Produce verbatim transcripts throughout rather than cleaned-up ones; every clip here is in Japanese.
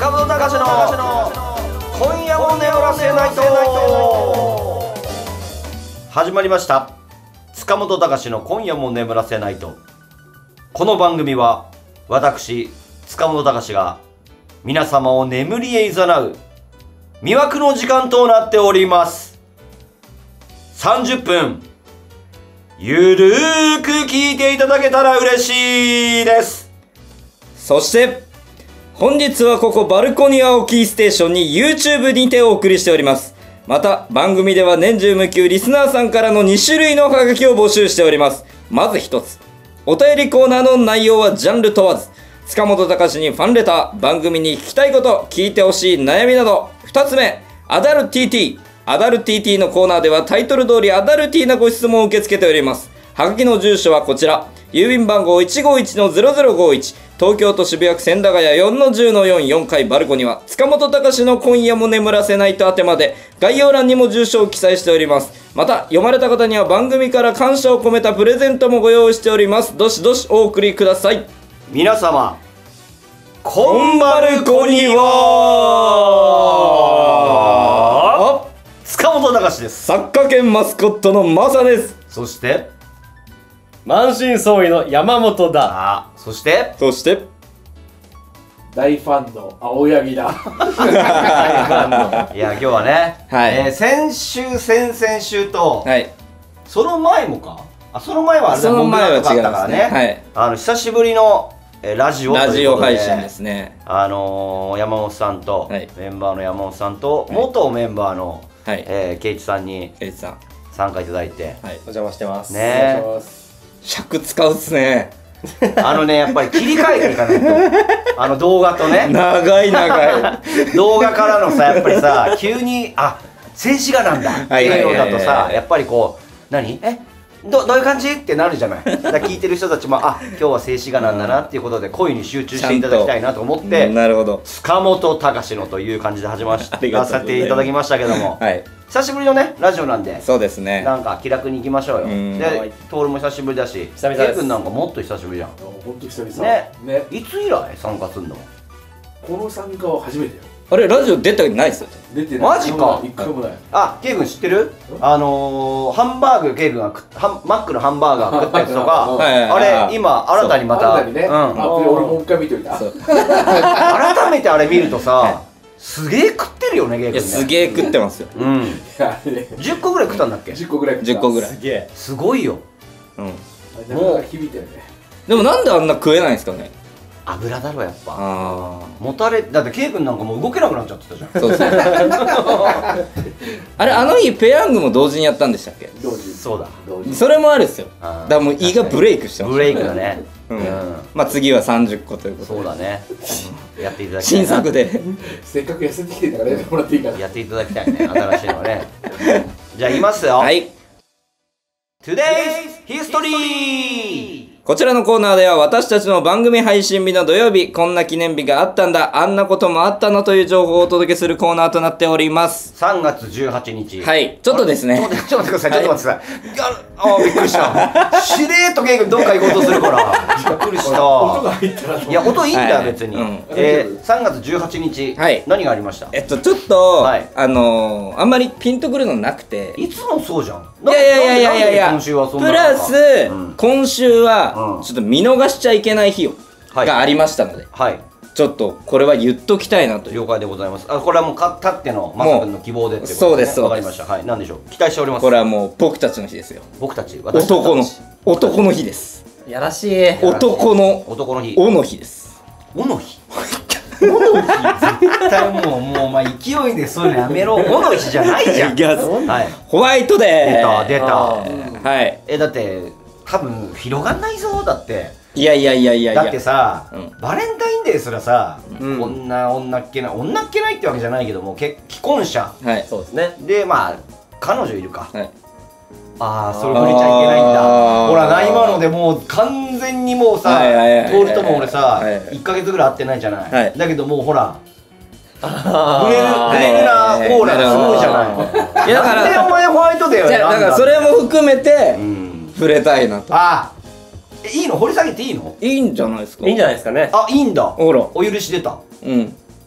塚本隆の今夜も眠らせないと。始まりました塚本隆の今夜も眠らせないと。この番組は私塚本隆が皆様を眠りへ誘う魅惑の時間となっております。さんじゅっぷんゆるーく聞いていただけたら嬉しいです。 そして本日はここバルコニアをキーステーションに YouTube にてお送りしております。また番組では年中無休リスナーさんからのに種類のハガキを募集しております。まずひとつ、お便りコーナーの内容はジャンル問わず、塚本隆にファンレター、番組に聞きたいこと、聞いてほしい悩みなど。ふたつめ、アダル ティーティー。アダル ティーティー のコーナーではタイトル通りアダルティーなご質問を受け付けております。はがきの住所はこちら、郵便番号 いちごいちのゼロゼロごいち、東京都渋谷区千駄ヶ谷 よんのじゅうのよん、よんかいバルコニは塚本隆の今夜も眠らせないと宛てまで、概要欄にも住所を記載しております。また読まれた方には番組から感謝を込めたプレゼントもご用意しております。どしどしお送りください。 皆様こんバルコニは塚本隆です。 作家兼マスコットのマサです。 そして満身創痍の山本だ。 あそしてそして大ファンの青柳だ。 いや今日はね、 はいえー先週先々週と、 はい、 その前もかあその前はあれだその前は違いますね。 モンブランとかあったからね、 はい、 あの久しぶりの、えーラジオということでラジオ配信ですね。 あのー、山本さんと、 はいメンバーの山本さんと、 い元メンバーの、 はい、 えー、ケイチさんにエリさん、 参加いただいて、 はい、 お邪魔してます。 ねお願いします尺使うっすね。 あのねやっぱり切り替えていかないとあの動画とね長い長い。 動画からのさやっぱりさ急にあ静止画なんだっていうのだとさやっぱりこう何えど, どういう感じってなるじゃない。だから聞いてる人たちもあ今日は静止画なんだなっていうことで声に集中していただきたいなと思ってなるほど。 塚本隆のという感じで始まありがとうございますらせていただきましたけども、 はい、 久しぶりのねラジオなんでそうですね。 なんか気楽に行きましょうよ。 うんでトールも久しぶりだし久々ですケイ君なんかもっと久しぶりじゃんほんと久々 ねねいつ以来参加すんの。 この参加は初めてよ。 あれラジオ出たことないっすよ。 出てない。 マジか一回もない。 あ、ケイ君知ってる？あのー、ハンバーグケイ君が食っハンマックのハンバーガー食ったやつとかはいはいあはいれ今新たにまた新たにね。 うんあ、俺もう一回見といた。 そう改めてあれ見るとさすげえ食ってるよねケイ君ね。 いやすげえ食ってますよ。 うんいやあれねじゅっこぐらい食ったんだっけ。 じゅっこぐらい。 じゅっこぐらいすげえ。 すごいよ。 うん。 なかなか響いたよね。 でもなんであんな食えないんですかね。 油だろやっぱあもたれだってケイ君なんかもう動けなくなっちゃってたじゃん。 あ、そうですね。あれあの日ペヤングも同時にやったんでしたっけ。 同時。 そうだ同時。 それもあるっすよ。 あーだからもう胃がブレイクしてました。 ブレイクだね。 ううんんまあ次はさんじゅっこということで。 そうだね。やっていただきたいな。 新作で。 せっかく痩せてきてんだからやってもらっていいかな。 やっていただきたいね、新しいのはね。じゃあ言いますよ。 はい。 Today's History! こちらのコーナーでは私たちの番組配信日の土曜日、こんな記念日があったんだ、あんなこともあったのという情報をお届けするコーナーとなっております。 さんがつじゅうはちにち。 はいちょっとですねあれちょっと待ってください、ちょっと待ってください。ああ、びっくりした。しれーっとケイ君どっか行こうとするから。びっくりし音がた。 入ったら。 いや、音いいんだよ、 はい別にうん。 えー、さんがつじゅうはちにち、 はい何がありました？ えっとちょっと、 はいあのー、あんまりピンとくるのなくて、 いつもそうじゃん。 いやいやいやいやいやいやなんで今週はそんなプラス、 うん今週は、 うんちょっと見逃しちゃいけない日を、 はいがありましたので、 はい。 ちょっとこれは言っときたいなという。 了解でございます。あ、これはもう勝ったってのマサ君の希望でってことそうですそうですわかりました。はい、なんでしょう。期待しております。 これはもう僕たちの日ですよ。 僕たち、私たち男の男の日です。 やらしい。 男の男の日。 おの日です。 おの日。おの日絶対もうもうお前勢いでそういうのやめろ。おの日じゃないじゃん。 いやはい。 ホワイトデー。 出た出あた。 はい。 えだって多分広がんないぞだって。 いやいやいやいやいや。 だってさ、 うんバレンタインデーすらさ、 うんこんな女っ気ない女っ気ないってわけじゃないけどもけ既婚者はい。 そうですね。 でまあ彼女いるか。 はい。 ああそれ触れちゃいけないんだ。 あーほらな今のでもう完全にもうさはいはいはいはい徹とも俺さはいはいいっかげつぐらい会ってないじゃない、 はいだけどもうほらグレルグあレルなオーラがすごいじゃない。 いやだからなんでお前ホワイトデーよじゃあだからそれも含めてうん触れたいなと。 あえいいの掘り下げていいの？ いいんじゃないですか。 いいんじゃないですかね。 あいいんだ。 ほら。 お許し出た。 うん。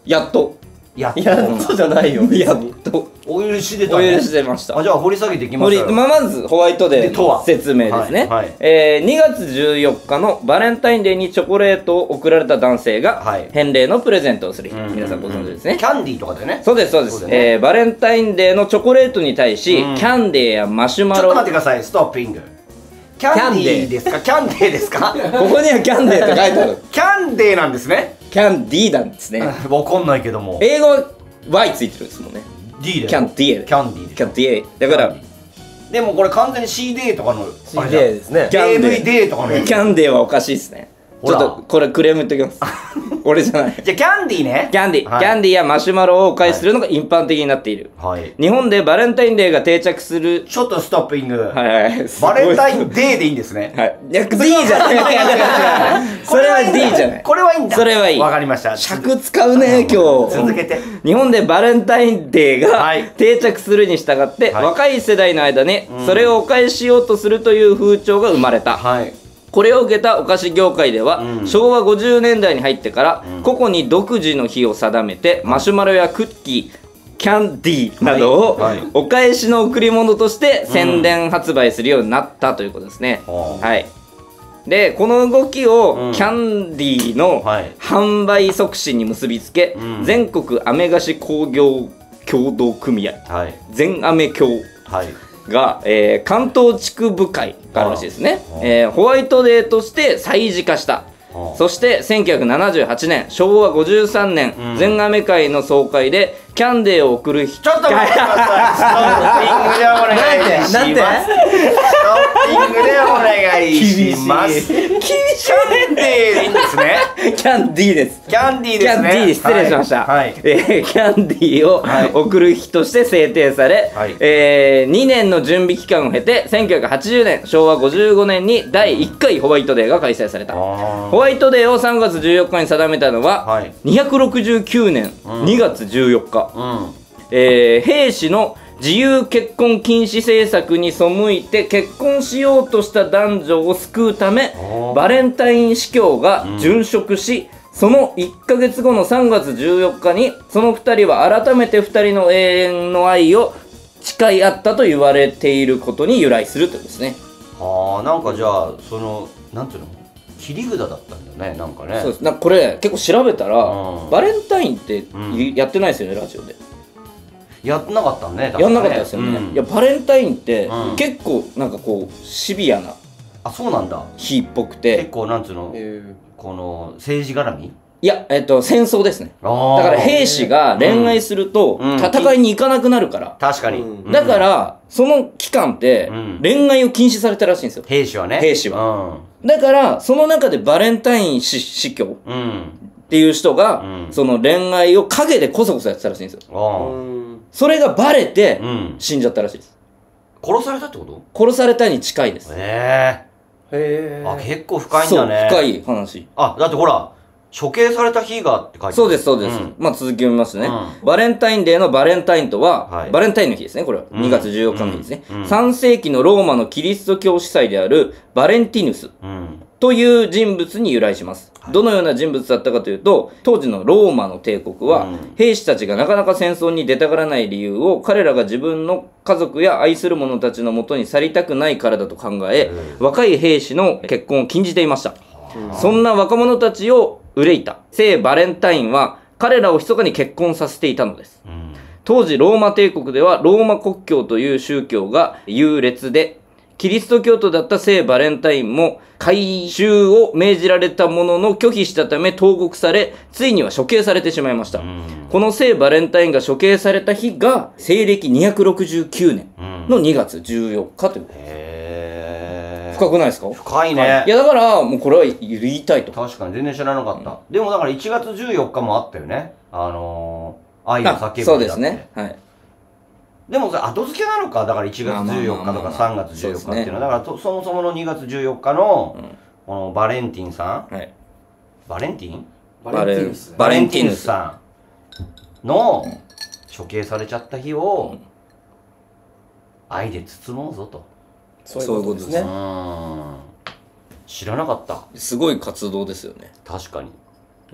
やっとやっとやっとじゃないよやっ別にとお許し出たおね。 許し出ました。 あ、じゃあ掘り下げていきま掘りすよ。 まあまずホワイトデーのでとは説明ですね、 はいはいえーにがつじゅうよっかのバレンタインデーにチョコレートを贈られた男性がはい返礼のプレゼントをする日、 うん皆さんご存知ですね、 キャンディーとかだよね。 そうですそうですそうだよねえーバレンタインデーのチョコレートに対し、 うんキャンデーやマシュマちょっロと待ってください。ストッピング。キャンディーですか？キャンデーですか？ ここにはキャンデーって書いてあるキャンデーなんですね。 キャンディーなんですねわかんないけども。 英語は Y ついてるんですもんね D で。 キャンディーキャンディーでしょ。 キャンディーだからキャンディーでもこれ完全に シーデー とかのシーデーですねキャンデーエーブイ デーとかのやつキャンデーはおかしいですねちほらょっとこれクレーム言っておきます俺じゃないじゃあキャンディーね。 キャンディー、 はいキャンディーやマシュマロをお返しするのが一般的になっている、 はい。 日本でバレンタインデーが定着するちょっとストッピング。 はいはいバレンタインデデーでいいんですね。 ーはいいや D じゃないそれは D じゃないこれはいいんだ。 それはいいわかりました。 尺使うね今日続けて。 日本でバレンタインデーがはい定着するに従って、 はい若い世代の間にそれをお返ししようとするという風潮が生まれた、 はい。 これを受けたお菓子業界では、 うんしょうわごじゅうねんだいに入ってから、 うん個々に独自の日を定めて、マシュマロやクッキーキャンディーなどを、 はいはいお返しの贈り物として宣伝発売するようになったということですね、 はあはいでこの動きを、 うんキャンディーのはい販売促進に結びつけ、 うん全国アメ菓子工業協同組合はい。 全アメ協はい。 が、えー関東地区部会があるらしいですね、 はあえーホワイトデーとして催事化した、 はあそしてせんきゅうひゃくななじゅうはちねんしょうわごじゅうさんねん、 うん全アメ会の総会でキャンデーを贈る人ちょっと待ってください。ストッピングでお願いします。 なんてなんてストッピングでお願いします。 厳しキャンデーでいいんですね。 いキャンディーですキャンディーキですね。 ャンディー失礼しました、 はい。はいえーキャンディーをはい贈る日として制定され、 はいえーにねんの準備期間を経てせんきゅうひゃくはちじゅうねんしょうわごじゅうごねんにだいいっかいホワイトデーが開催されたあホワイトデーをさんがつじゅうよっかに定めたのは、 はいにひゃくろくじゅうきゅうねんうんにがつじゅうよっか、 ーうん。 えー兵士の自由結婚禁止政策に背いて結婚しようとした男女を救うためおーバレンタイン司教が殉職し、そのいっかげつごのさんがつじゅうよっかにそのふたりは改めてふたりの永遠の愛を誓い合ったと言われていることに由来するということですね。 はあ、なんかじゃあそのなんていうの切り札だったんだね、なんかね。 そうです。なんかこれ結構調べたら、 うんバレンタインってんやってないですよね、ラジオで。 やってなかったね。 やんなかったですよね。 うんいやバレンタインって、 うん結構なんかこうシビアなあ、そうなんだ。 日っぽく結て、 構なんつうの、 えこの政治絡み。 いやえっと戦争ですね。 あだから兵士が恋愛すると、 うん戦いに行かなくなるから。 確かに。 うんだからその期間って、 うん恋愛を禁止されたらしいんですよ。 兵士はね。 兵士は。 だからその中でバレンタイン司司教うん。うん。 っていう人が、 うんその恋愛を陰でこそこそやってたらしいんですよ。 うあんそれがバレて、 あ。うん。 死んじゃったらしいです。 殺されたってこと？ 殺されたに近いです。 えへええあ、結構深いんだね。 そう、深い話。 あ、だってほら、処刑された日がって書いてある。 そうです、そうです。 んまあ続き読みますね、 うバレンタインデーのバレンタインとは、 はいバレンタインの日ですね、これは。 うんにがつじゅうよっかの日ですね。 うんうんさんせいきのローマのキリスト教司祭であるバレンティヌスうん。 という人物に由来します。どのような人物だったかというと、当時のローマの帝国は、 うん兵士たちがなかなか戦争に出たがらない理由を、彼らが自分の家族や愛する者たちのもとに去りたくないからだと考え、若い兵士の結婚を禁じていました。そんな若者たちを憂いた聖バレンタインは、彼らを密かに結婚させていたのです。 うん。 当時ローマ帝国ではローマ国教という宗教が優劣で、キリスト教徒だった聖バレンタインも改宗を命じられたものの拒否したため投獄され、ついには処刑されてしまいました。 うんこの聖バレンタインが処刑された日が西暦にひゃくろくじゅうきゅうねんのにがつじゅうよっかという。 へえ。 深くないですか？ 深いね。 いやだからもうこれは言いたいと。 確かに全然知らなかった。でもだからいちがつじゅうよっかもあったよね。あのー、愛を叫ぶ日だって。 そうですね。はい。 でもそれ後付けなのか。だからいちがつじゅうよっかとかさんがつじゅうよっかっていうのは。だからとそもそものにがつじゅうよっかの、このバレンティンさん。 はい。 バレンティンバレンティヌスね。 バレンティヌスさんの処刑されちゃった日を愛で包もうぞと。 そういうことですねうーん。知らなかった。 すごい活動ですよね。 確かに。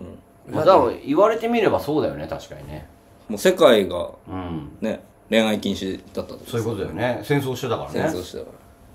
まあだから言われてみればそうだよね、確かにね。 もう世界がうんね恋愛禁止だったと。 そういうことだよね。戦争してたからね。 戦争してたから。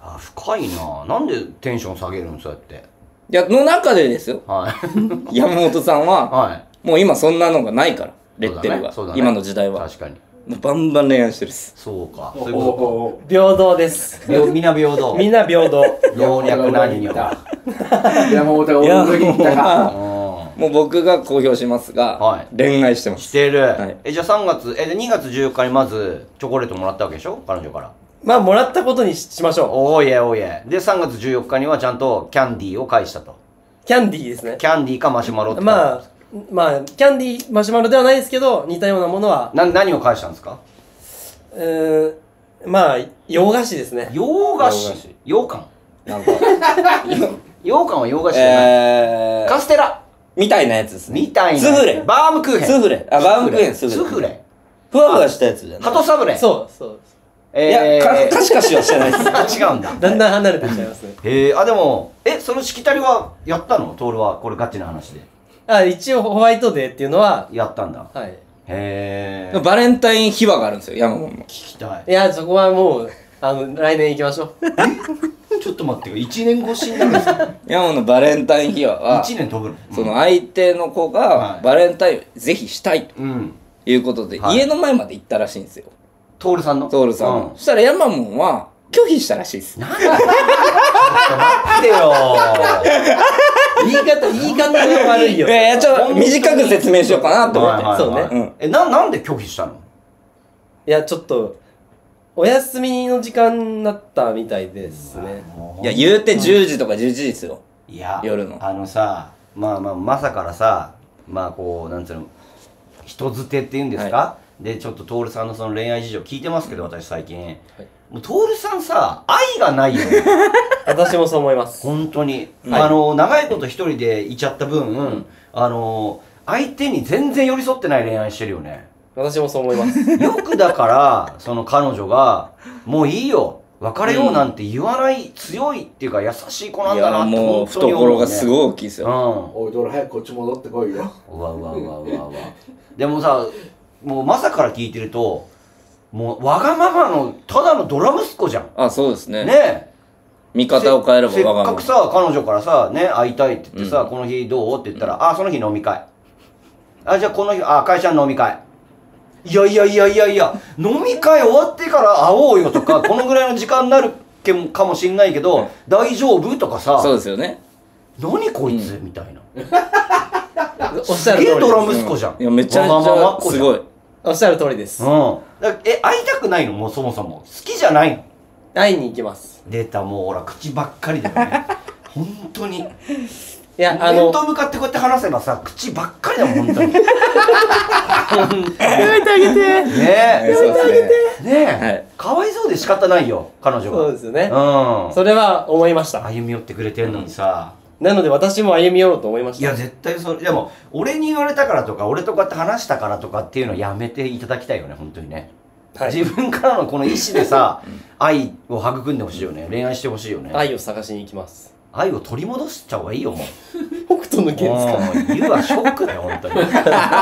あ、深いな。なんでテンション下げるのそうやって。 いやの中でですよ。 はい山本さんは、 はい。 もう今そんなのがないからレッテルが、 そうだね今の時代は確かに。 もうバンバン恋愛してるっす。 そうか。 おそういうこお平等です。 とか。みんな平等。 みんな平等。 老若男女。 山本が裏切ったか。 うんもう僕が公表しますが、 はい恋愛してます。 してる、 はいえじゃあさんがつえでにがつじゅうよっかにまずチョコレートもらったわけでしょ、彼女から。 まあ、もらったことにししましょおーいえおーいえ。でさんがつじゅうよっかにはちゃんとキャンディーを返したと。 う。キャンディーですね。 キャンディーかマシュマロってまあ、まあ、キャンディー、マシュマロではないですけど、似たようなものは、 な何を返したんですか。 うーん、まあ、洋菓子ですね。 洋菓子洋菓子羊羹なんか、 羊羹は洋菓子じゃない、 えー、 カステラみたいなやつですね。 みたいなスフレ。 バームクーヘンスフレ。あ、バームクーヘン、スフレ。 スフレふわふわしたやつじゃない。 鳩サブレそう、そうです。 えいや、かー、 カシカシはしてないです。 違うんだだんだん離れていっちゃいますね。 へえあでもえそのしきたりはやったの、トールは。これガチな話であ、一応ホワイトデーっていうのは、 やったんだ。 はい。 へえバレンタイン秘話があるんですよ、山本も。 聞きたい。 いや、そこはもう、あの、来年行きましょう。 ちょっと待ってよ、いちねん越しになるんですか。 山本のバレンタイン秘話は、 いちねん飛ぶの。 その相手の子はいがバレンタインぜひしたいとうんいうことで、 はい家の前まで行ったらしいんですよ、 トールさんのトールさんうんは。そしたら山門は拒否したらしいです。 なんでちょっと待ってよ言い方、言い方が悪いよ。 いやいや、ちょっと短く説明しようかなと思って。 はいはいはいそうねうんえななんで拒否したの。 いや、ちょっと、お休みの時間になったみたいですね。 いや、言うてじゅうじとかじゅういちじですよ。 いや夜のあのさまあまあまさからさまあこうなんつうの人づてっていうんですか、でちょっとトールさんのその恋愛事情聞いてますけど、私最近、もうトールさんさ愛がないよね私もそう思います。 本当に、 はいあの長いこと一人でいちゃった分、あの相手に全然寄り添ってない恋愛してるよね。 私もそう思います。 よくだからその彼女がもういいよ別れようなんて言わない強いっていうか優しい子なんいや、 だなってもう本当に思う、ね、 懐がすごい大きいですうよ。 んおい、ドラ早くこっち戻ってこいよ。 うわうわうわうわうわでもさもうまさから聞いてるともうわがままのただのドラ息子じゃんあ、そうですね。 ねえ見方を変えればせっわがままかく。さ彼女からさね会いたいって言ってさ、 うんこの日どうって言ったら、あその日飲み会あじゃあこの日あ会社の飲み会いやいやいやいやいや飲み会終わってから会おうよとかこのぐらいの時間になるけもかもしんないけど大丈夫とかさそうですよね。 何こいつ、みたいなおっしゃる通りすげえドラです。 息子じゃん、 いや、めちゃめちわがままっゃ子じゃんすごい。 おっしゃる通りです。 うんだからえ会いたくないのもうそもそも好きじゃないの。 会いに行きます。 出たもうほら口ばっかりだよね本当にいや、あの、 面と向かってこうやって話せばさ口ばっかりだもん本当に本当にやめてあげて。 ねえそうですね。 ねえ、 はいかわいそうで仕方ないよ彼女がそうですよね。 うんそれは思いました。 歩み寄ってくれてんのにさ、 なので私も歩み寄ろうと思いました。 いや絶対それでも俺に言われたからとか俺とこうやって話したからとかっていうのやめていただきたいよね本当にね、 はい自分からのこの意思でさ愛を育んでほしいよね恋愛してほしいよね愛を探しに行きます。 愛を取り戻しちゃう方がいいよもう北斗の拳ですか。 もう言うはショックだよ本当にうん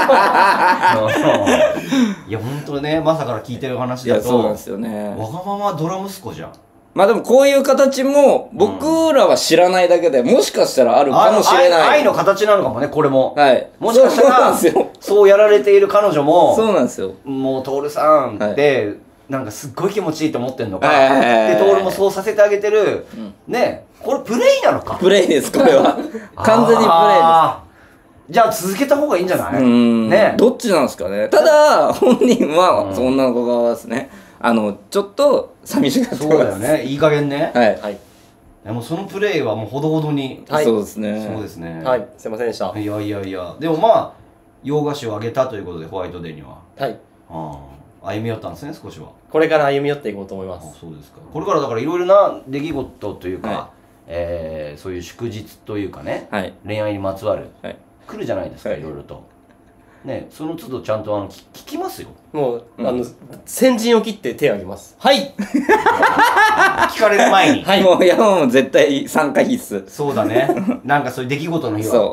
いや本当ねまさから聞いてる話いや、 だとそうなんですよね。 わがままドラ息子じゃんまあでもこういう形も僕らは知らないだけでもしかしたらあるかもしれない。 あの愛愛の形なのかもねこれも、 はい。 もしかしたそうなんらですよ。 そうやられている彼女もそうなんですよ。 もう徹さんって、なんかすっごい気持ちいいと思ってんのか、 はいはいはいはいで徹もそうさせてあげてる、ねこれプレイなのかプレイです、これは。完全にプレイです。 あーじゃあ続けた方がいいんじゃないうーん、 ねどっちなんですかね。ただ、本人は、 うんその女の子側はですね、あの、ちょっと寂しがってます。 そうだよ。ねいい加減ね、 はい。 はい。 でもそのプレイはもうほどほどに、 はいそうですね。 そうですね、 はい。すいませんでした。はいやいやいやでもまあ洋菓子をあげたということでホワイトデーには、 い。 ああ歩み寄ったんですね少しは。 これから歩み寄っていこうと思いまあす。 そうですか。これからだからいろいろな出来事というか、 はえーそういう祝日というかね、 はい。 恋愛にまつわる、 はい。 来るじゃないですか、 はいいろいろと。ね、その都度ちゃんとあの聞聞きますよ。 もう、 うんあの、先陣を切って手を挙げます。はい。 聞かれる前に。 はい。 もう山も絶対参加必須。 そうだね。なんかそういう出来事の日は。 そ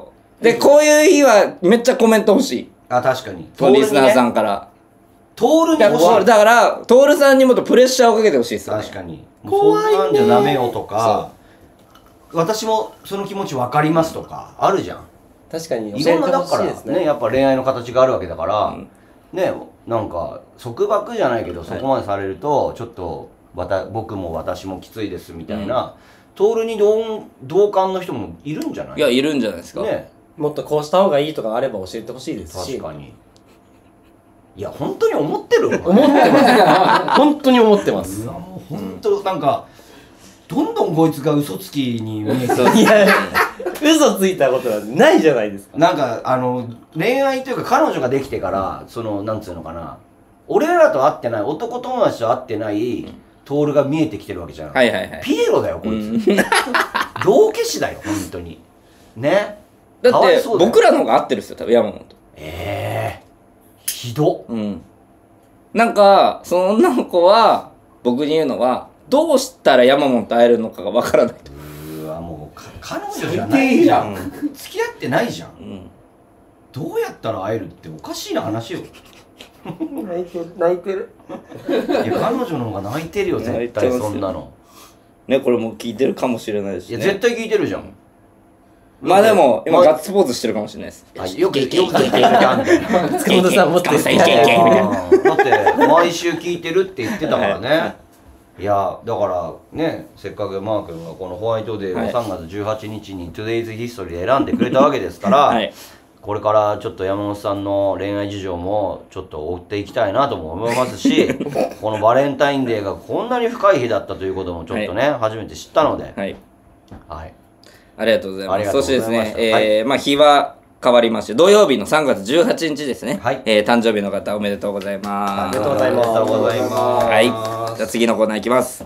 でこういう日はめっちゃコメント欲しい、 あ確かにリスナーさんんからトールにだ欲しい。 だからトールさんにもっとプレッシャーをかけてほしいですよ、ね、 確かに怖いねそんなんじゃダメよとか、私もその気持ち分かりますとかあるじゃん。 確かにい教えてろんなだからほしいですね。 ねやっぱ恋愛の形があるわけだから、 うんねなんか束縛じゃないけどそこまでされるとちょっとわた僕も私もきついですみたいな、トールに同同感の人もいるんじゃない？ いやいるんじゃないですか、 ねもっとこうした方がいいとかあれば教えてほしいですし。 確かに。いや本当に思ってる思ってます。本当に思ってますう。わもう本当なんかどんどんこいつが嘘つきに見えていや、嘘ついたことはないじゃないですか。 なんかあの恋愛というか彼女ができてからそのなんつうのかな俺らと会ってない男友達と会ってないトールが見えてきてるわけじゃん、 はいはいはいピエロだよこいつ、 うん道化師だよ本当にねだってかわいそうだよ僕らの方が合ってるっすよ多分山本ええー、ひどっ。 うんなんかその女の子は僕に言うのはどうしたら山本と会えるのかがわからないと、 うわもうか彼女じゃないじゃん、付き合ってないじゃん、 うん、 どうやったら会えるっておかしいな話よ。 泣いてる。泣いてる。 いや彼女の方が泣いてるよ絶対泣いてますよそんなの。 ねこれもう聞いてるかもしれないし、ね、 いや絶対聞いてるじゃん。 まあでも今まガッツポーズしてるかもしれないですあよくよく聞いてるじゃんみたいな。 塚本さんもっと言って。 だって毎週聞いてるって言ってたからね。いやだからねせっかくマー君がこのホワイトデーをさんがつじゅうはちにちに Today's History で選んでくれたわけですから、 はいこれからちょっと山本さんの恋愛事情もちょっと追っていきたいなとも思いますしこのバレンタインデーがこんなに深い日だったということもちょっとね、初めて知ったので、 はいはい、 ありがとうございます。 ありがとそうしてございましたですね、えーまあ日は変わりまして、土曜日のさんがつじゅうはちにちですね。 はいえー誕生日の方おめでとうございます。 ありがとうございます。ありがとうございます。 はい。じゃあ次のコーナーいきます。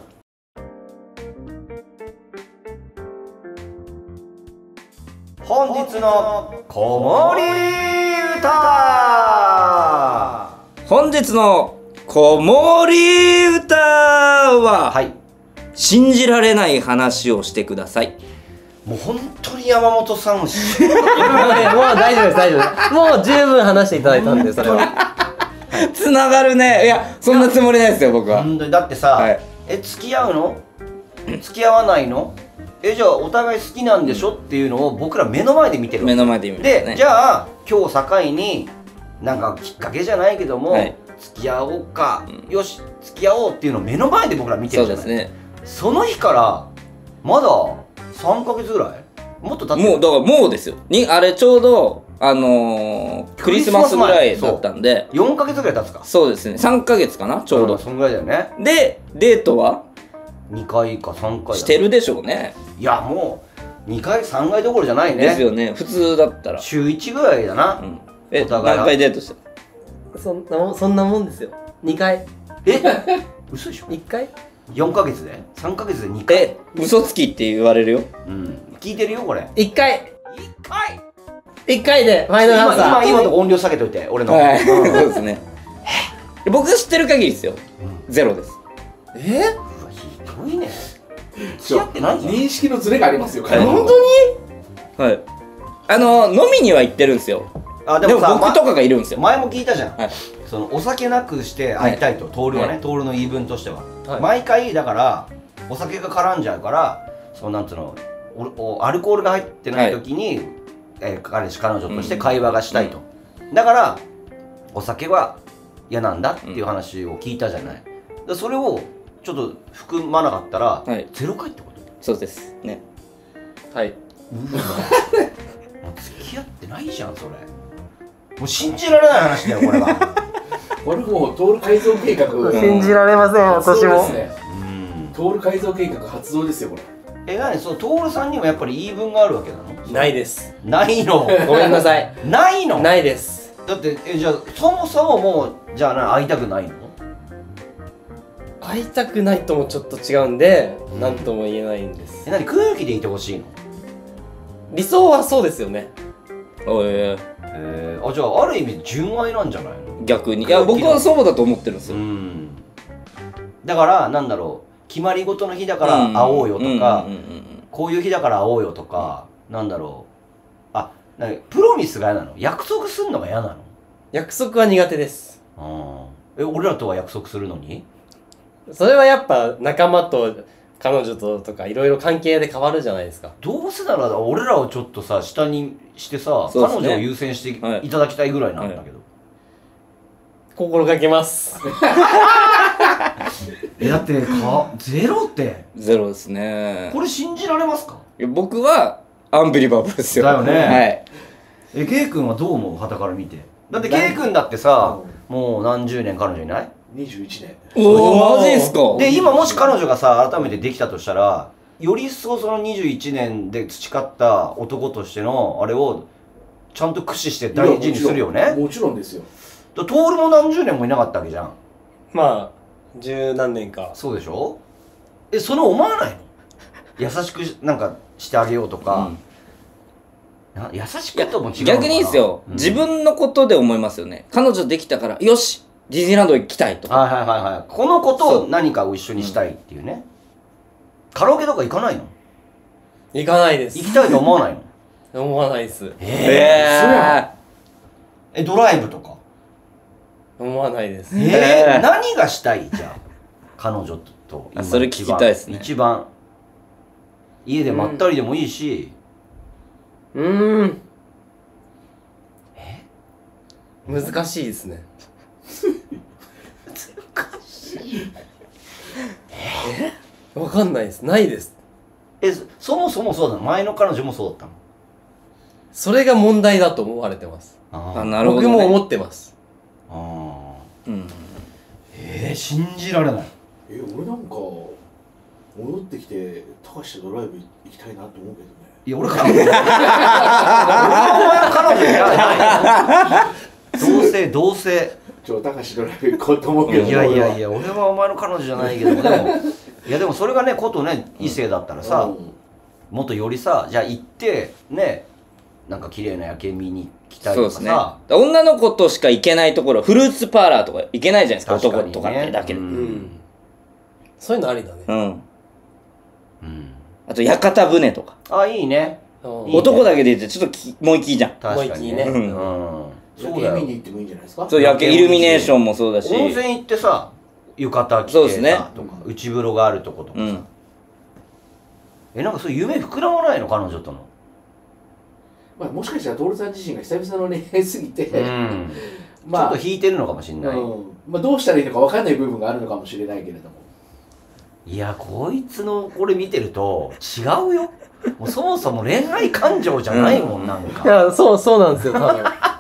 本日の子守歌。 本日の子守歌は、 はい。 信じられない話をしてください。 もう本当に山本さんを知もう大丈夫です大丈夫です。もう十分話していただいたんでそれは。 つながるね。いや、そんなつもりないですよ、僕は。 本当にだってさ、 はいえ付き合うの付き合わないのえじゃあお互い好きなんでしょっていうのを僕ら目の前で見てるわけ目の前で見るで、 ね。 じゃあ今日境になんかきっかけじゃないけども、 はい付き合おうか、よし付き合おうっていうのを目の前で僕ら見てるじゃないそうですね。 その日からまださんかげつぐらいもっと経ってるもう、だからもうですよ。に、あれちょうど、あのー、クリスマスぐらいだったんで、 よんかげつぐらい経つかそうですね。さんかげつかな、ちょうど。 んそんぐらいだよねで、デートはにかいかさんかいだねしてるでしょうね。 いやもうにかいさんかいどころじゃないねですよね。普通だったら。 週いちぐらいだな、 うんえ、 お互い何回デートしたそんなもんそんなもんですよ。にかいえ嘘でしょいっかいよんかげつでさんかげつでにかいえ、嘘つきって言われるよ。 うん聞いてるよこれいっかいいっかいいっかいでファイナルア今ンサー。 今今のとこ音量下げといて俺の、 はい。そううんですね。僕知ってる限りですよ。ゼロです。 えうわひどいね付き合ってないじゃん認識のズレがありますよ、彼本は当にはい。あの、飲みには行ってるんですよ。でもあでもさ僕とかがいるんですよ。 前も聞いたじゃん、 はいそのお酒なくして会いたいと、トールはね、 はいトールの言い分としては、 はい毎回だからお酒が絡んじゃうからそうなんつうのおおアルコールが入ってない時に、えー彼氏彼女として会話がしたいと、だからお酒は嫌なんだっていう話を聞いたじゃない、でそれをちょっと含まなかったら、 はいゼロ回ってことそうです。ね。 はい。 うわもう付き合ってないじゃんそれもう信じられない話だよこれはこれもうトール改造計画信じられません発私も動です。ね。 うんトール改造計画発動ですよ、これ。 え何そのトールさんにもやっぱり言い分があるわけなのないです。 ないのごめんなさい。 ないのないです。 だってえじゃあそもそももうじゃあな会いたくないの会いたくないともちょっと違うんで、なんとも言えないんですえ。何空気でいてほしいの理想はそうですよね。 おいおいえー、あじゃあある意味純愛なんじゃないの逆に。いや、僕はそうだと思ってるんですよ。 うんだからなんだろう決まり事の日だから会おうよとか、 うんうんうんうんこういう日だから会おうよとか、なんだろうあなんかプロミスが嫌なの？約束すんのが嫌なの？ 約束は苦手です。 うん。え、俺らとは約束するのに？ それはやっぱ仲間と彼女ととかいろいろ関係で変わるじゃないですか。 どうせなら俺らをちょっとさ下にしてさ、 そうですね彼女を優先してはいいただきたいぐらいなんだけど、 心がけます。 えだってかゼロってゼロですね。 これ信じられますか？ いや僕はアンビリバボーですよ。 だよねはい。 え、ケイ君はどう思う？傍から見て。だってケイ君だってさ、もう何十年彼女いない？ にじゅういちねん。 おおマジっすか。 で今もし彼女がさ改めてできたとしたら、より一層そのにじゅういちねんで培った男としてのあれをちゃんと駆使して大事にするよね。 もちろんですよ。 だトールも何十年もいなかったわけじゃん。 まあ十何年か。 そうでしょ？え、その思わないの？優しくなんかしてあげようとか、うん、な優しくとも違うのかな。 逆にいいですよ、うん、自分のことで思いますよね。彼女できたからよしディズニーランド行きたいとか。 はいはいはいはい。この子と何かを一緒にしたいっていうね。うん、カラオケとか行かないの？ 行かないです。 行きたいと思わないの？ 思わないです。 えー、えー、え、ドライブとか思わないです。 えー、何がしたいじゃあ彼女と今それ聞きたいですね。 一番家でまったりでもいいし。 うーん。 え難しいですね。 難しい。 えわかんないです。ないです。 え、そもそもそうだの？前の彼女もそうだったの？ それが問題だと思われてます。 ああ、なるほど、ね、 僕も思ってます。 ああ。 うん。 えー、信じられない。 え、俺なんか戻ってきて高橋とドライブ行きたいなと思うけどね。 いや、俺彼女俺はお前の彼女じゃない。同性同性。 ちょ、高橋ドライブ行こうと思うけど。 いやいやいや、俺はお前の彼女じゃないけど、でもいやでもそれがね、ことね、異性だったらさ、うん、もっとよりさ、じゃあ行ってね、なんか綺麗な夜景見に来たりとかさ。そうですね。女の子としか行けないところ、フルーツパーラーとか行けないじゃないですか、男とかってだけで、うん。うん。 そういうのありだね。 うん。うん。あと屋形船とか。 あ、いいね。 男だけで行ってちょっときもう一気じゃん。 確かにね。うん。 そうだよ。夜景見に行ってもいいんじゃないですか。 そう、夜景イルミネーションもそうだし。 温泉行ってさ、浴衣着てさとか、内風呂があるとことかさ。え、なんかそういう夢膨らまないの？彼女との。 まあ、もしかしたら徹さん自身が久々の恋愛すぎて、うん、 まあ、ちょっと引いてるのかもしれない、うん、 まあ、どうしたらいいのか分かんない部分があるのかもしれないけれども。 いや、こいつのこれ見てると違うよ。もうそもそも恋愛感情じゃないもん、うん、なんか。 いや、そうそうなんですよ、多分。うん、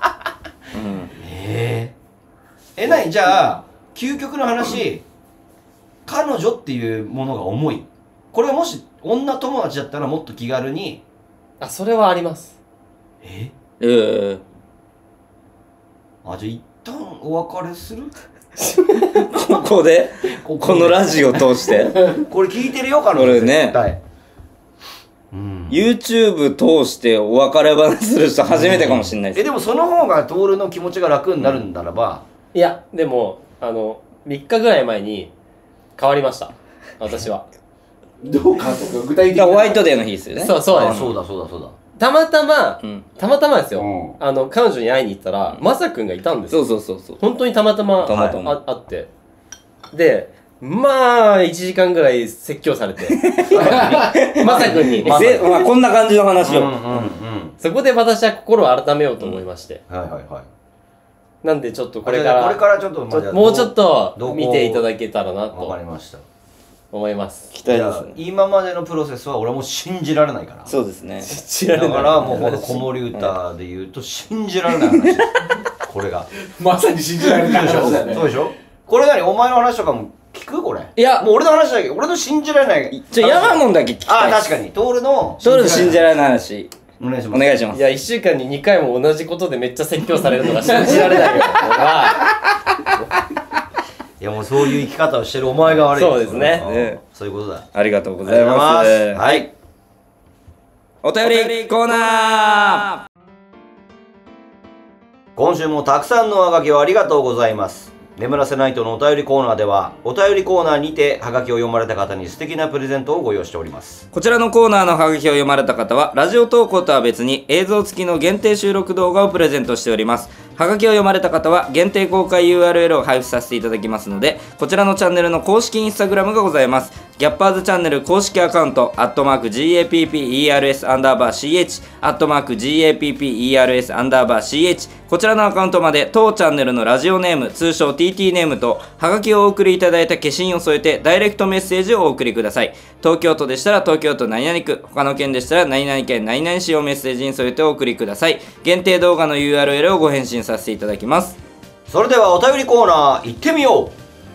えー、え、なにじゃあ究極の話、彼女っていうものが重い。これがもし女友達だったらもっと気軽に。 あ、それはあります。 ええー、 あ、じゃあ一旦お別れするここでこのラジオ通してこれ聞いてるよ、彼女。 これね、 うん、 YouTube 通してお別れ話する人初めてかもしれないです、 うん、え、でもその方が徹の気持ちが楽になるんならば、 うん、いや、でもあのみっかぐらい前に変わりました、私は。 どうかとか具体的な。 ホワイトデーの日ですよね。 そうそうです。 そうだそうだそうだ。 たまたま、うん、たまたまですよ、 うん、 あの彼女に会いに行ったら、うん、マサ君がいたんですよ。 そうそうそうそう。 本当にたまたま、 たまたま、 はい、あ, あってで、まあいちじかんぐらい説教されてマサ君に、 まあ、こんな感じの話を、うんうんうん、 そこで私は心を改めようと思いまして、 うん、はいはいはい。 なんでちょっとこれからこれからちょっと、 ま、もうちょっと見ていただけたらなと。 わかりました。 思います。 期待です、ね、 今までのプロセスは俺も信じられないから。 そうですね。 信じられない。 だからもうこの子守歌で言うと信じられない話。これが。 まさに信じられないでしょ。 そうでしょ。これ何お前の話とかも聞くこれ。 いやもう俺の話だけど、俺の信じられない。 ちょヤマモンだけ聞きたい。 あ、確かに。トールのトールの信じられない話。 お願いします。 お願いします。 いやいっしゅうかんににかいも同じことでめっちゃ説教されるのが信じられないよ。 いやもうそういう生き方をしてるお前が悪い。 そうですね。 そういうことだ。 ありがとうございます。 はい。 お便りコーナー。 今週もたくさんのおはがきをありがとうございます。 眠らせないとのお便りコーナーでは、お便りコーナーにてハガキを読まれた方に素敵なプレゼントをご用意しております。 こちらのコーナーのハガキを読まれた方は、ラジオ投稿とは別に映像付きの限定収録動画をプレゼントしております。ハガキを読まれた方は限定公開 ユーアールエル を配布させていただきますので、こちらのチャンネルの公式インスタグラムがございます。ギャッパーズチャンネル公式アカウント、アットマーク ジーエーピーピーイーアールエス アンダーバー シーエイチ、アットマーク ジーエーピーピーイーアールエス アンダーバー シーエイチ、こちらのアカウントまで当チャンネルのラジオネーム、通称 ティーティー ネームと、ハガキをお送りいただいた消印を添えて、ダイレクトメッセージをお送りください。東京都でしたら東京都何々区、他の県でしたら何々県何々市をメッセージに添えてお送りください。限定動画の ユーアールエル をご返信させていただきます。 それではお便りコーナー行ってみよう。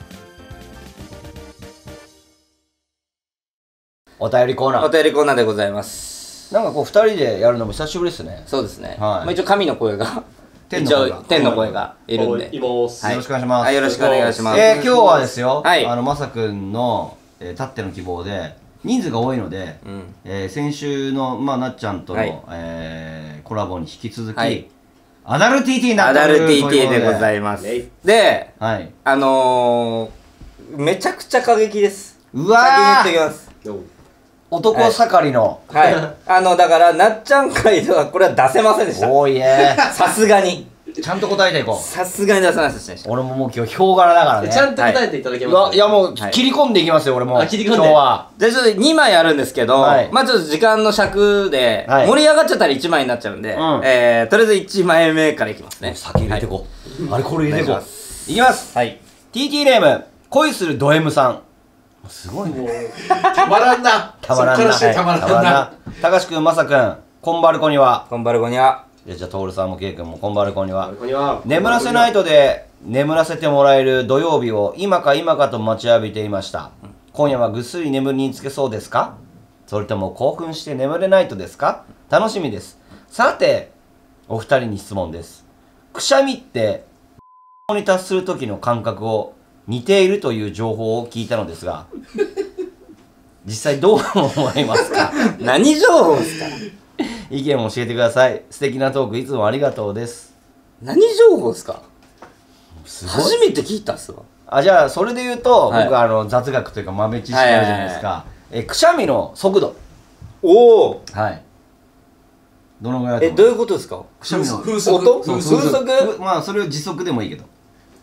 お便りコーナおー。 便りコーナーでございます。 なんかこうふたりでやるのも久しぶりですね。 そうですね。 はいまあ、一応神の声が、 天の声が一応天の声がいるんで。 いますはいよろしくお願いします。 はい、よろしくお願いします。 えー、今日はですよ、 はいあのまさくんの、えー、たっての希望で人数が多いので、 うんえー先週の、まあ、なっちゃんとの、 はいえーコラボに引き続き、 はいアダル ティーティー になアダル ティーティー でございいますね。 で、 ます。はい。 あのー、めちゃくちゃ過激です。 うわ先に言っーときます。 男盛りの、 はい。あの、だから、なっちゃん会ではこれは出せませんでした。 多いね。 さすがに。 ちゃんと答えていこさすがに出せませんでしう。俺ももう今日ヒョウ柄だからね。 ちゃんと答えていただけうますわいやもうはい切り込んでいきますよ、俺も。 あ切り込んで今日は。 た。で、ちょっとにまいあるんですけど、 はいまあちょっと時間の尺で、 はい盛り上がっちゃったらいちまいになっちゃうんで、 うんえー、とりあえずいちまいめからいきますね。 先入れてこう。あれこれ入れてこお願いしう。いきます。 はい。 ティーティー ネーム、恋するド M さん。すごいね。 もうたまらんな。 たまらんな。 そっからしてたまらんな。 たかしくん、まさくん、コンバルコには。 コンバルコニャ。 いやじゃあ、トールさんもケイ君もコンバルコには。 ここには眠らせナイトで眠らせてもらえる土曜日を今か今かと待ちわびていました。今夜はぐっすり眠りにつけそうですか？それとも興奮して眠れないとですか？楽しみです。さて、お二人に質問です。くしゃみってに達する時の感覚を似ているという情報を聞いたのですが、実際どう思いますか？ 何情報ですか？ 意見を教えてください。素敵なトークいつもありがとうです。 何情報ですか？ す初めて聞いたっすわ。 あ、じゃあそれで言うと、 はい僕あの雑学というか豆知識あるじゃないですか。えくしゃみの速度。 おお。 はい。どのぐらいだとえ、 思う？ どういうことですか？ くしゃみの風速音そう風速ふまあそれを時速でもいいけど。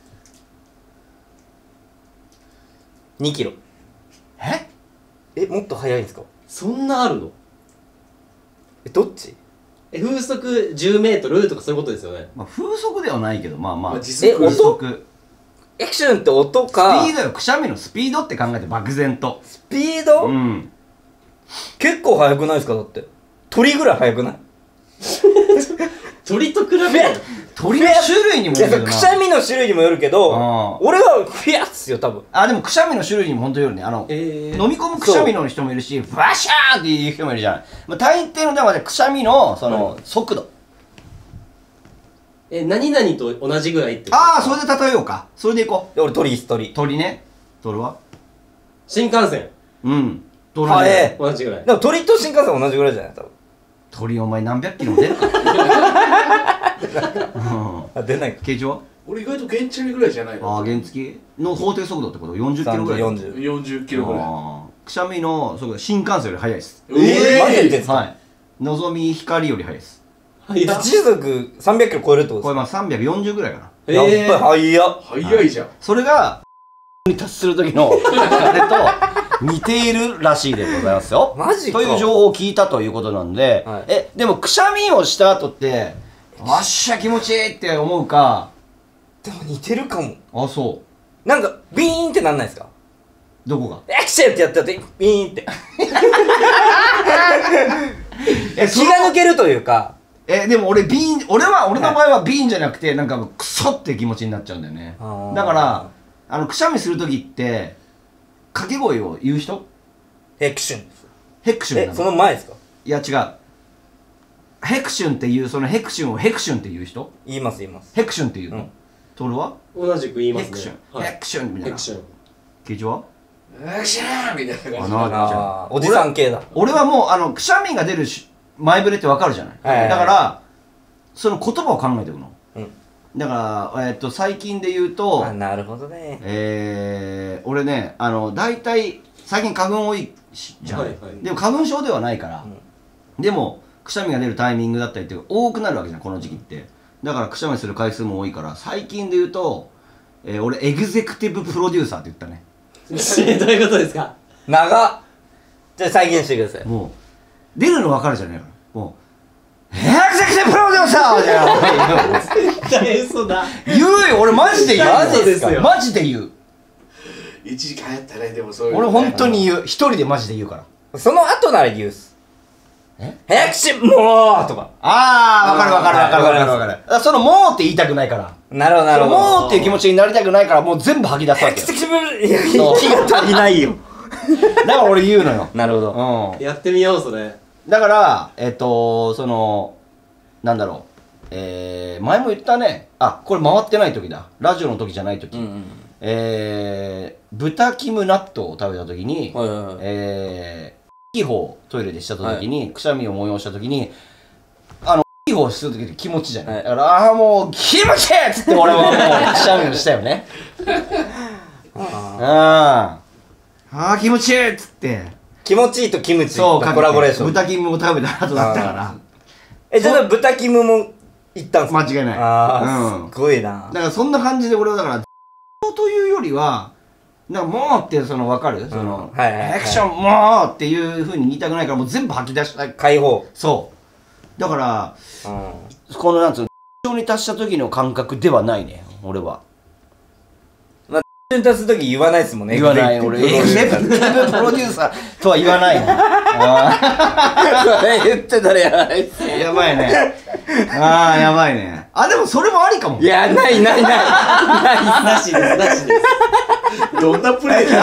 にキロ。 え？ え、もっと速いんですか？ そんなあるの？ え、どっち？ え風速じゅうメートルとかそういうことですよね。 まあ風速ではないけど、まあまあ。 まあ時速え音時速。 エクションって音スか、 ピードよ。くしゃみのスピードって考えて漠然と。 スピード、 うん。 結構速くないですか？だって鳥ぐらい速くない？ 鳥と比べる鳥の種類にもいや、 よるけどな。 くしゃみの種類にもよるけど、 あ俺はフィアっすよ、多分。 あ、でもくしゃみの種類にも本当によるね。あの、 えー、 飲み込むくしゃみの人もいるし、バシャーっていう人もいるじゃない。まあ、大抵のではくしゃみのその、速度。 え何々と同じぐらいってことああ、それで例えようか。それでいこで俺鳥です、鳥。 う。鳥ね。鳥は新幹線うん。鳥あれね。 同じぐらいでも鳥と新幹線同じぐらいじゃない多分。 鳥お前何百キロも出るか。 あ、出ないか。 形状は俺意外と原チャリぐらいじゃないの。 ああ、原付の法定速度ってことよんじゅっキロぐらい。 さんじゅう、よんじゅう。 よんじゅっキロぐらい。 あーくしゃみの速度、新幹線より速いです。 えー、マジで言ってんすか？ はい。のぞみ光より速いです。 はいや時速さんびゃっキロ超えるってことこれまあさんびゃくよんじゅうぐらいかな。 えですか？やっぱり速っ。 早いじゃん。 それが、に達する時の、あれと似ているらしいでございますよ。 マジかという情報を聞いたということなんで、 はいえ、でもくしゃみをした後って、わっしゃ気持ちいいって思うか、 でも似てるかも。 あ、そなんか、ビーンってなんないですか？ う。どこがエクションってやってやって、ビーンって。 え、 気が抜けるというか、 え、でも俺ビーン、俺は、俺の場合はビーンじゃなくて、なんかもうクソって気持ちになっちゃうんだよね。 あーだから、あの、くしゃみする時って、掛け声を言う人エクションです。え、 ヘクシュンなのその前ですか？ いや違う。ヘクシュンっていう、そのヘクシュンをヘクシュンっていう人言います言います。 ヘクシュンっていうの、 うんトールは同じく言いますねヘクシュン、 はいヘクシュンみたいなヘクション形状はよっしゃーみたいな感じ。 あなあー、おじさん系だ。 俺はもうあのくしゃみが出るし前触れってわかるじゃない、 はいはいはいだからその言葉を考えていくの、 うん。 だからえっと最近で言うとあ、なるほどね。 えー、俺ねあの大体最近花粉多いしじゃん、 はいはいでも花粉症ではないから、うん、でもくしゃみが出るタイミングだったりって多くなるわけじゃんこの時期ってだからくしゃみする回数も多いから最近で言うと、えー、俺エグゼクティブプロデューサーって言ったねどういうことですか？ 長っ。じゃあ再現してください。 もう出るの分かるじゃないからもうエグゼクティブプロデューサーじゃん絶対嘘だ。 言うよ俺マジで言うマジですか？ マジで言う一時期流行ったねでもそういうの俺ね本当に言う一人でマジで言うからその後なら言うっす。 え早くし、もうとか。 ああ分かる分かる分かる分かる分かるだからそのもうって言いたくないからなるほど、なるほど。 もうっていう気持ちになりたくないからもう全部吐き出すわけよいや、息が足りないよ。 だから俺言うのよなるほど。 うんやってみようそれ。 だからえっとそのなんだろうえー、前も言ったねあこれ回ってない時だラジオの時じゃない時、 うんうん。 えー、豚キム納豆を食べた時に、 はいはいはい。 えー、気泡トイレでしちゃった時に、くしゃみを催した時にあの気泡する時って気持ちじゃない、 はいだからああもう気持ちいいっつって俺はもうくしゃみをしたよねあああ気持ちいいっつって気持ちいいとキムチのそうかけてコラボレーション。 豚キムを食べた後だったからえ、じゃあ豚キムも行ったんすか？ 間違いないああ、 うんすごいな。 だからそんな感じで俺はだからというよりはなんかもうってその分かる、そのはいはいはいアクションもうっていうふうに言いたくないからもう全部吐き出したい解放。 そうだからうん。 このなんつうの一緒に達した時の感覚ではないね俺は一緒に立つ時言わないですもんね。 言わない俺エグゼクティブプロデューサーとは言わないねあそれ言ってたらやばいっす。 ーやばいねあーやばいねあでもそれもありかもいや、ないないない。ない。 なしですなしです。 どんなプレイだ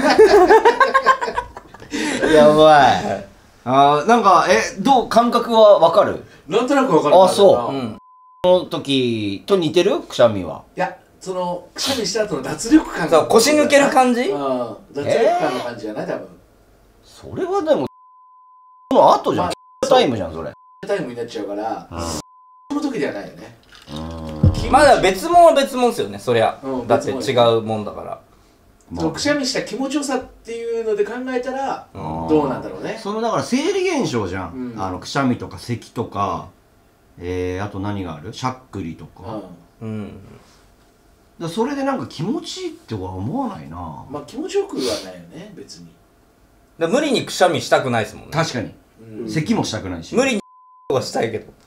やばいあーなんかえどう感覚は分かるなんとなくわかるあそううん。 その時と似てるくしゃみはいやそのくしゃみした後の脱力感そう、腰抜ける感じ？ うん脱力感の感じじゃない多分それはでもその後じゃん、 まタイムじゃんそれタイムになっちゃうからその時ではないよねまだ別物は別物っすよね、そりゃ。 うんだって別物違うもんだから。 まあそのくしゃみした気持ちよさっていうので考えたらうんどうなんだろうねそのだから生理現象じゃん、 うんあのくしゃみとか咳とかえー、あと何があるしゃっくりとか,、だかうんうん。 らそれでなんか気持ちいいっては思わないなまあ気持ちよくはないよね別にで無理にくしゃみしたくないですもんね。 確かに、 うん咳もしたくないし無理にはしたいけど。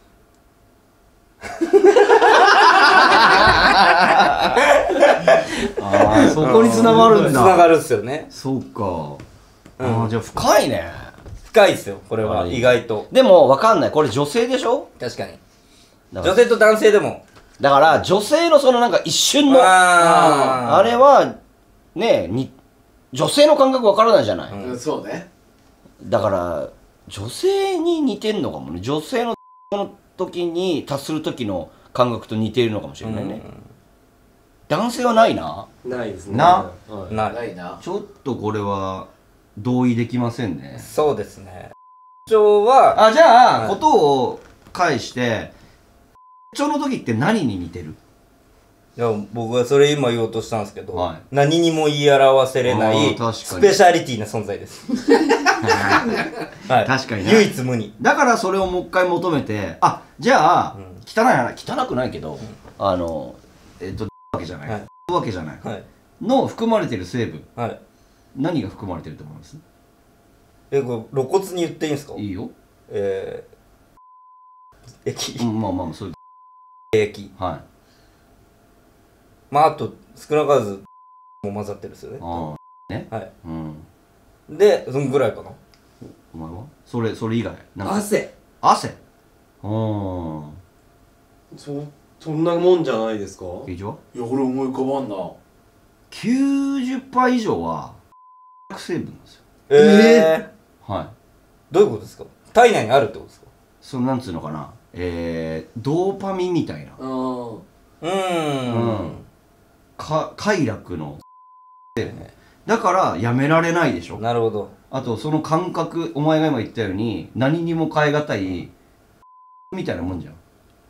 ああそこに繋がるんだ繋がるっすよね。 そうか、 うんああじゃあ深いね深いっすよ、これは。 はい意外と。 でも分かんないこれ女性でしょ確かに。 だから女性と男性でも。 だから女性のそのなんか一瞬のああれはねに女性の感覚分からないじゃない、 うんうんそうねだから女性に似てんのかもね女性のその時に達する時の感覚と似ているのかもしれないね、男性はないなないですね。 なはいなないなちょっとこれは同意できませんねそうですね。特徴は、 あじゃあ、 はいことを返して特徴の時って何に似てるいや僕はそれ今言おうとしたんですけど、 はい何にも言い表せれなあーい確かにスペシャリティな存在です。はい、 確かにね唯一無二。 だからそれをもう一回求めてあじゃあ、 うん汚い話汚くないけど、あのえっとわけじゃない、 はいわけじゃない、 はいの含まれてる成分はい。 何が含まれてると思いますえこれ露骨に言っていいんですか？ いいよ、 えー、液うん、まあまあそういう液。 はいまああと少なからずも混ざってるんですよね。 ああねはい。 うんでそんぐらいかな。 お前はそれそれ以外なんか汗汗うんそそんなもんじゃないですか？ 以上いや俺思い浮かばんなきゅうじゅっパーセント 以上は成分なんですよえー、 はいどういうことですか？体内にあるってことですか？ そのなんつうのかなえー、ドーパミンみたいなうんうーん。 うんか快楽のだからやめられないでしょなるほど。 あとその感覚お前が今言ったように何にも変え難いみたいなもんじゃん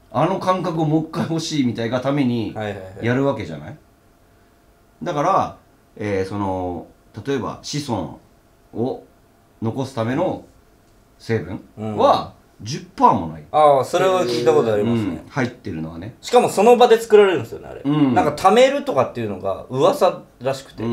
あの感覚をもう一回欲しいみたいなためにはいはいはいやるわけじゃない。だから、えー、その例えば子孫を残すための成分は じゅっパーセント もない、 ああそれは聞いたことありますね、 うん、入ってるのはね。 しかもその場で作られるんですよねあれ、 うん、 なんか貯めるとかっていうのが噂らしくて、 うん、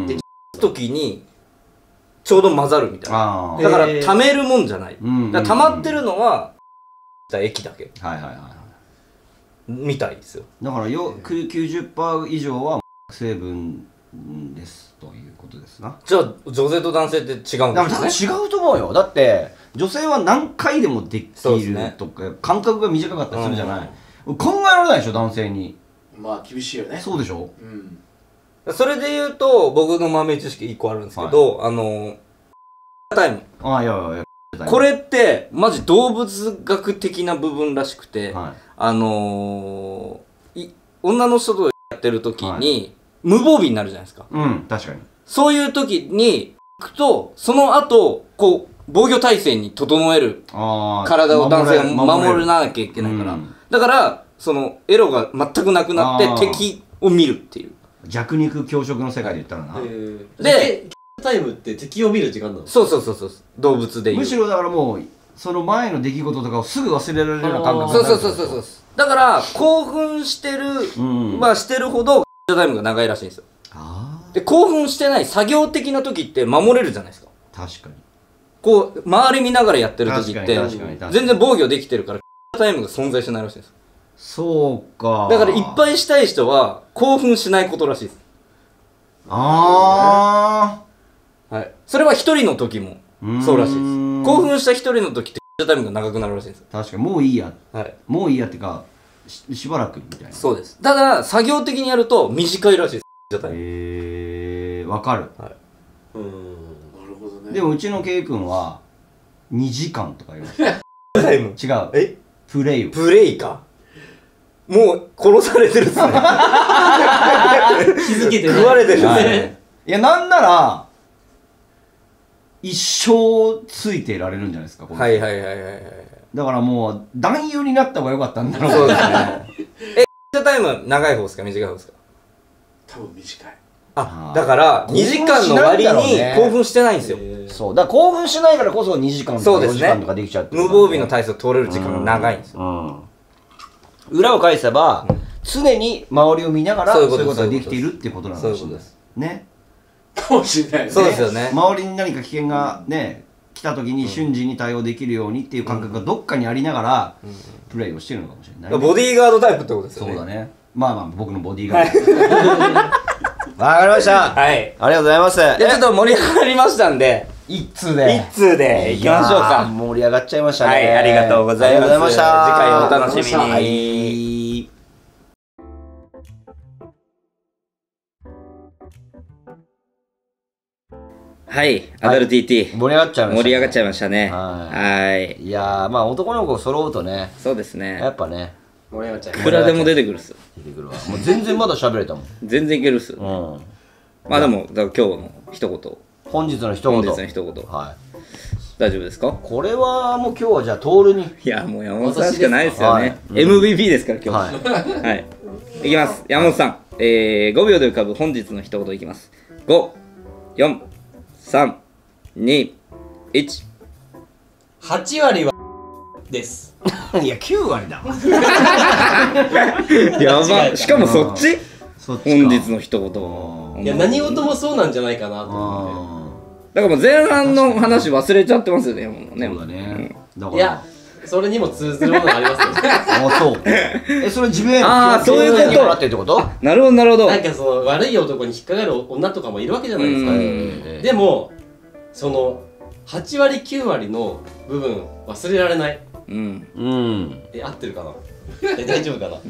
で時にちょうど混ざるみたいな。だから貯めるもんじゃない、うん、だから溜まってるのは液だけ、はいはいはいみたいですよ。だからよ きゅうじゅっパーセント 以上は成分ですということですな。じゃあ女性と男性って違うんですね。違うと思うよ。だって女性は何回でもできるとか、ね、間隔が短かったりするじゃない、うん、考えられないでしょ男性に。まあ厳しいよね。そうでしょ、うん、それで言うと僕の豆知識いっこあるんですけど、はい、あのタイム、あいやいやいやこれってマジ動物学的な部分らしくて、はい、あのー、い女の人とやってる時に、はい、無防備になるじゃないですか。うん確かに。そういう時に行くとその後こう防御体制に整える体を男性が守らなきゃいけないから、うん、だからそのエロが全くなくなって敵を見るっていう弱肉強食の世界で言ったらな。でタイムって敵を見る時間なの。そうそうそうそう動物でいう。むしろだからもうその前の出来事とかをすぐ忘れられるような感覚になる。そうそうそうそう。だから興奮してる、うん、まあしてるほどタイムが長いらしいんですよ。で興奮してない作業的な時って守れるじゃないですか。確かに。こう周り見ながらやってる時って全然防御できてるからタイムが存在しないらしいんです。そうか。だからいっぱいしたい人は興奮しないことらしいです。ああ。はい。それは一人の時もそうらしいです。興奮した一人の時ってタイムが長くなるらしいです。確かにもういいや。はい。もういいやってか し, しばらくみたいな。そうです。ただ作業的にやると短いらしいです。へえー、わかる。はい。うーん。なるほどね。でもうちのケイ君はにじかんとか言う。タイム違う。え？プレイ。プレイか。もう殺されてるっすね。気づけて食われてるっすね。いやなんなら一生ついてられるんじゃないですか。はいはいはいはいはい。だからもう男優になった方が良かったんだろう。そうですね。え、タイム長い方ですか短い方ですか？多分短い。あ、だからにじかんの割に興奮してないんですよ。そうだから興奮しないからこそにじかんとかよじかんとかできちゃう。無防備の体勢を取れる時間が長いんですよ。裏を返せば常に周りを見ながらそういうことができているっていうことなんですね。かもしれないね。そうですよね。周りに何か危険がね来た時に瞬時に対応できるようにっていう感覚がどっかにありながらプレイをしてるのかもしれない。ボディーガードタイプってことですよね。そうだね。まあまあ僕のボディーガード。わかりました。はい。ありがとうございます。じゃあちょっと盛り上がりましたんで一通で一通でいきましょうか。盛り上がっちゃいましたね。はい、ありがとうございました。次回お楽しみに。はい。はい、アダル ティーティー 盛り上がっちゃいましたね。盛り上がっちゃいましたね。はい。いやーまあ男の子揃うとね。そうですね。やっぱね。盛り上がっちゃいます。いくらでも出てくるっす。出てくるわ。もう全然まだ喋れたもん。全然いけるっす。うん。まあでもだから今日の一言。本日の一言。本日の一言。はい。大丈夫ですか？これはもう今日はじゃあトールに。いやもう山本さんしかないですよね。エムブイピー ですから今日。はい。はい。いきます。山本さん。えー、ごびょうで浮かぶ本日の一言いきます。ご、よん、さん、に、いち。はちわりはです。いやきゅうわりだ。やば。しかもそっち？本日の一言。いや何事もそうなんじゃないかなと思って。だからもう前半の話忘れちゃってますよね。もうね。そうだね。いやそれにも通ずるものがありますよね。あそう。えそれ自分へのああそういうこと。ってってこと？なるほどなるほど。なんかその悪い男に引っかかる女とかもいるわけじゃないですか。でもそのはちわりきゅうわりの部分忘れられない。うんうん。え合ってるかな？え大丈夫かな？うん。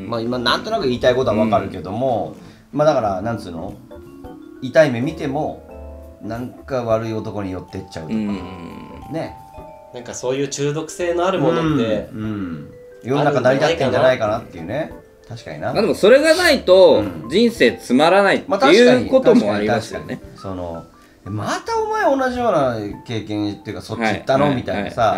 まあ今なんとなく言いたいことはわかるけども、まあだからなんつうの痛い目見てもなんか悪い男に寄ってっちゃうとかね。なんかそういう中毒性のあるものって世の中成り立ってんじゃないかなっていうね。確かにな。まあでもそれがないと人生つまらないっていうこともありますよね。そのまたお前同じような経験っていうかそっち行ったのみたいなさ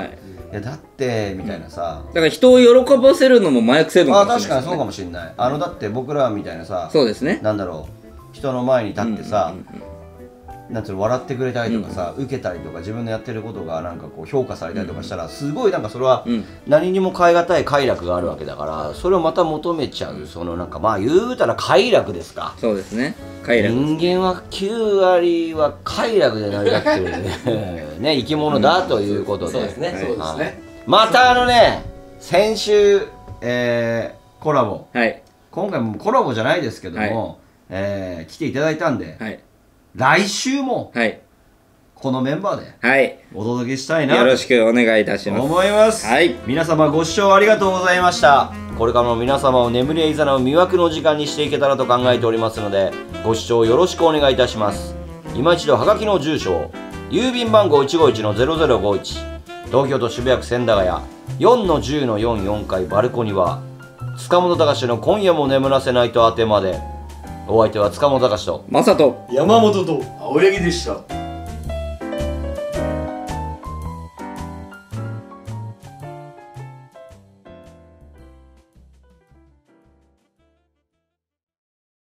いやだってみたいなさ、 だから人を喜ばせるのも麻薬成分あかもしれないですね。 確かにそうかもしれない。あのだって僕らみたいなさ、 そうですね。 なんだろう、人の前に立ってさ、 うんうんうんなんつうの、笑ってくれたりとかさ、受けたりとか自分のやってることがなんかこう評価されたりとかしたら、すごいなんかそれはうん何にも代え難い快楽があるわけだから、それをまた求めちゃう、そのなんかまあ言うたら快楽ですか。 そうですね。快楽。 人間はきゅう割は快楽で成り立ってるね生き物だということで、 そうですね。 はいそうですはいね。 またあのね、先週、えー、コラボ、 はい。 今回もコラボじゃないですけども、えー来ていただいたんで、 はい。 来週もはい。 このメンバーではい。 お届けしたいなよとろしくお願いいたします。 思います。 はい。 皆様ご視聴ありがとうございました。これからも皆様を眠りへいざなう魅惑の時間にしていけたらと考えておりますので、ご視聴よろしくお願いいたします。今一度はがきの住所を、郵便番号 いちごいちのゼロゼロごいち、東京都渋谷区千駄ヶ谷 よんのじゅうのよんよん 階バルコニは塚本隆の今夜も眠らせないと宛てまで。お相手は塚本隆とまさと。 山本と青柳でした。